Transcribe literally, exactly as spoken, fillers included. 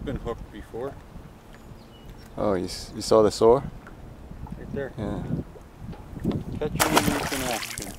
been hooked before. Oh, you, you saw the sore? Right there. Yeah. Catch your in action.